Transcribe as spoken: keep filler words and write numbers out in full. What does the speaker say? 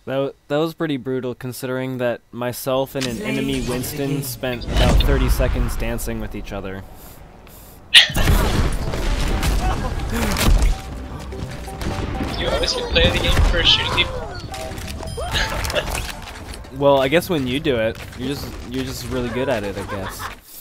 That, wa- that was pretty brutal considering that myself and an enemy Winston spent about thirty seconds dancing with each other. You honestly play the game for shooting people? Well, I guess when you do it, you're just you're just really good at it, I guess.